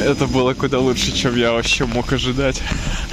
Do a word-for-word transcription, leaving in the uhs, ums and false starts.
Это было куда лучше, чем я вообще мог ожидать.